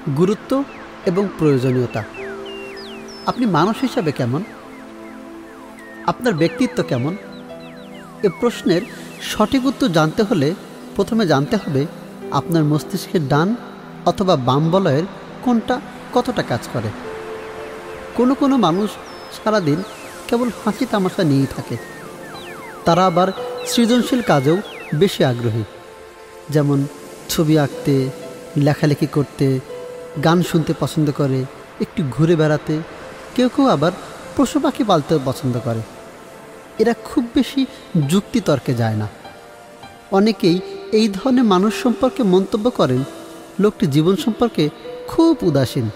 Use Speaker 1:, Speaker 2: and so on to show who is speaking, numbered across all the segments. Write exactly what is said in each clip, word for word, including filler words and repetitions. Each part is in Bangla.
Speaker 1: গুরুত্ব এবং প্রয়োজনীয়তা। আপনি মানুষ হিসাবে কেমন? আপনার ব্যক্তিত্ব কেমন? এ প্রশ্নের সঠিক উত্তর জানতে হলে প্রথমে জানতে হবে আপনার মস্তিষ্কের ডান অথবা বাম বলয়ের কোনটা কতটা কাজ করে। কোনো কোনো মানুষ সারাদিন কেবল হাসি তামাশা নিয়েই থাকে। তারা আবার সৃজনশীল কাজেও বেশি আগ্রহী, যেমন ছবি আঁকতে, লেখালেখি করতে, গান শুনতে পছন্দ করে, একটু ঘুরে বেড়াতে। কেউ কেউ আবার পশু পাখি পালতেও পছন্দ করে। এরা খুব বেশি যুক্তিতর্কে যায় না। অনেকেই এই ধরনের মানুষ সম্পর্কে মন্তব্য করেন লোকটি জীবন সম্পর্কে খুব উদাসীন।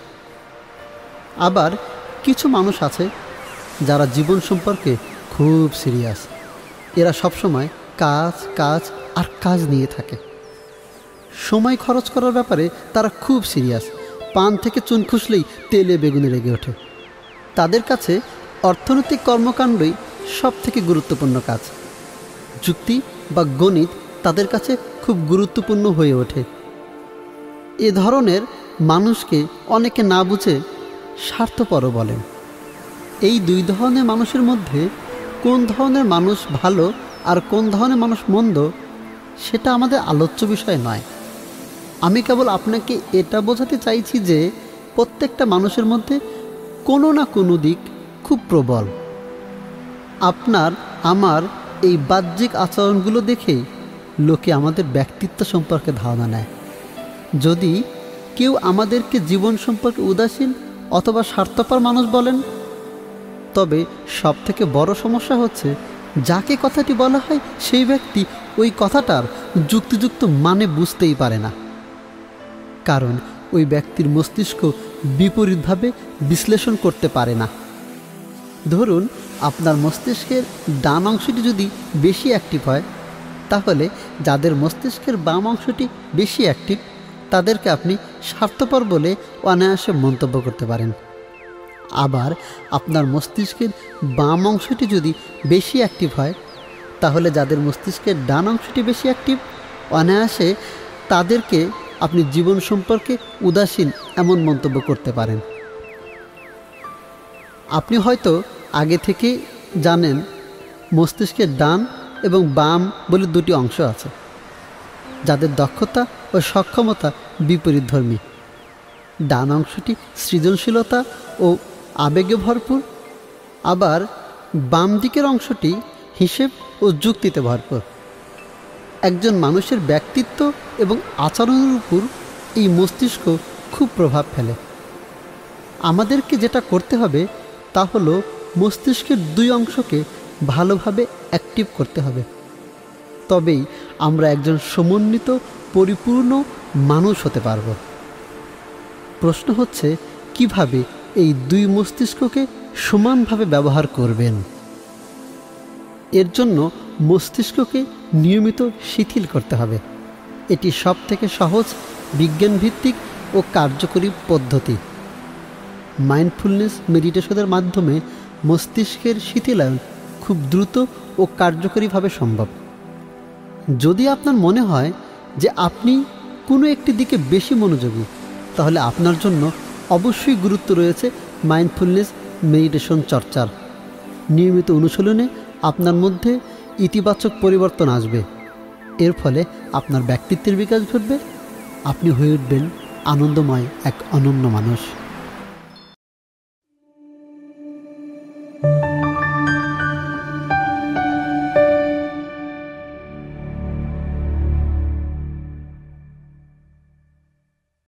Speaker 1: আবার কিছু মানুষ আছে যারা জীবন সম্পর্কে খুব সিরিয়াস। এরা সবসময় কাজ কাজ আর কাজ নিয়ে থাকে। সময় খরচ করার ব্যাপারে তারা খুব সিরিয়াস। পান থেকে চুন খুসলেই তেলে বেগুনে লেগে ওঠে। তাদের কাছে অর্থনৈতিক কর্মকাণ্ডই সব থেকে গুরুত্বপূর্ণ কাজ। যুক্তি বা গণিত তাদের কাছে খুব গুরুত্বপূর্ণ হয়ে ওঠে। এ ধরনের মানুষকে অনেকে না বুঝে স্বার্থপরও বলেন। এই দুই ধরনের মানুষের মধ্যে কোন ধরনের মানুষ ভালো আর কোন ধরনের মানুষ মন্দ সেটা আমাদের আলোচ্য বিষয় নয়। আমি কেবল আপনাকে এটা বোঝাতে চাইছি যে প্রত্যেকটা মানুষের মধ্যে কোনো না কোনো দিক খুব প্রবল। আপনার আমার এই বাহ্যিক আচরণগুলো দেখেই লোকে আমাদের ব্যক্তিত্ব সম্পর্কে ধারণা নেয়। যদি কেউ আমাদেরকে জীবন সম্পর্কে উদাসীন অথবা স্বার্থপর মানুষ বলেন, তবে সব থেকে বড় সমস্যা হচ্ছে যাকে কথাটি বলা হয় সেই ব্যক্তি ওই কথাটার যুক্তিযুক্ত মানে বুঝতেই পারে না। কারণ ওই ব্যক্তির মস্তিষ্ক বিপরীতভাবে বিশ্লেষণ করতে পারে না। ধরুন আপনার মস্তিষ্কের ডান অংশটি যদি বেশি অ্যাক্টিভ হয়, তাহলে যাদের মস্তিষ্কের বাম অংশটি বেশি অ্যাক্টিভ তাদেরকে আপনি স্বার্থপর বলে অনায়াসে মন্তব্য করতে পারেন। আবার আপনার মস্তিষ্কের বাম অংশটি যদি বেশি অ্যাক্টিভ হয়, তাহলে যাদের মস্তিষ্কের ডান অংশটি বেশি অ্যাক্টিভ অনায়াসে তাদেরকে আপনি জীবন সম্পর্কে উদাসীন এমন মন্তব্য করতে পারেন। আপনি হয়তো আগে থেকে জানেন মস্তিষ্কের ডান এবং বাম বলে দুটি অংশ আছে, যাদের দক্ষতা ও সক্ষমতা বিপরীতধর্মী। ডান অংশটি সৃজনশীলতা ও আবেগে ভরপুর, আবার বাম দিকের অংশটি হিসেব ও যুক্তিতে ভরপুর। একজন মানুষের ব্যক্তিত্ব এবং আচরণের উপর এই মস্তিষ্ক খুব প্রভাব ফেলে। আমাদেরকে যেটা করতে হবে তা হলো মস্তিষ্কের দুই অংশকে ভালোভাবে অ্যাক্টিভ করতে হবে। তবেই আমরা একজন সমন্বিত পরিপূর্ণ মানুষ হতে পারব। প্রশ্ন হচ্ছে কিভাবে এই দুই মস্তিষ্ককে সমানভাবে ব্যবহার করবেন। এর জন্য মস্তিষ্ককে নিয়মিত শিথিল করতে হবে। এটি সব থেকে সহজ, বিজ্ঞানভিত্তিক ও কার্যকরী পদ্ধতি। মাইন্ডফুলনেস মেডিটেশনের মাধ্যমে মস্তিষ্কের শিথিলায়ন খুব দ্রুত ও কার্যকরীভাবে সম্ভব। যদি আপনার মনে হয় যে আপনি কোনো একটি দিকে বেশি মনোযোগী, তাহলে আপনার জন্য অবশ্যই গুরুত্ব রয়েছে মাইন্ডফুলনেস মেডিটেশন চর্চার। নিয়মিত অনুশীলনে আপনার মধ্যে ইতিবাচক পরিবর্তন আসবে। এর ফলে আপনার ব্যক্তিত্বের বিকাশ ঘটবে। আপনি হয়ে উঠবেন আনন্দময় এক অনন্য মানুষ।